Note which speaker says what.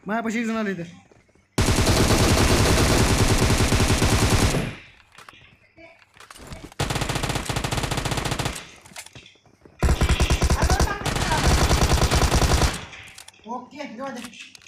Speaker 1: माझ्यापाशी एक जण आले इथे. ओके जाऊ दे.